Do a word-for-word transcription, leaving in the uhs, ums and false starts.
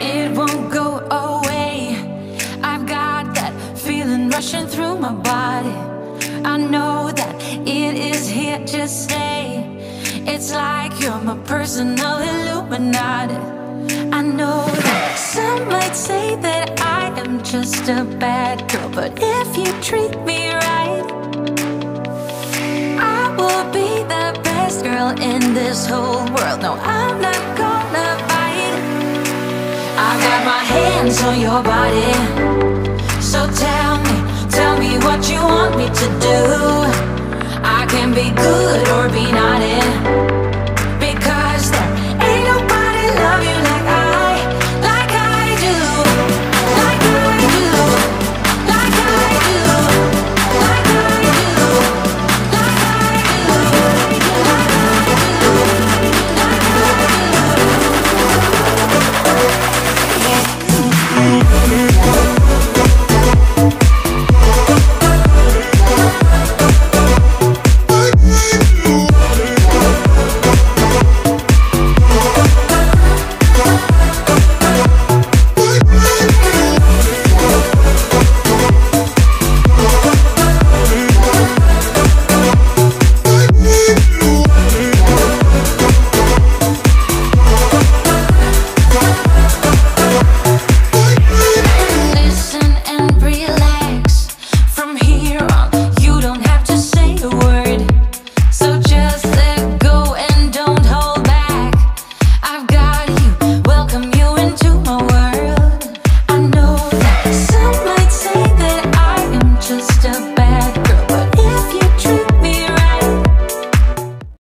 it won't go away. I've got that feeling rushing through my body. I know that it is here to stay. It's like you're my personal Illuminati. I know that some might say that I am just a bad girl, but if you treat me right, I will be the best girl in this whole world. No, I'm not gonna bite. I got my hands on your body, so tell me, tell me what you want me to do. I can be good or be naughty.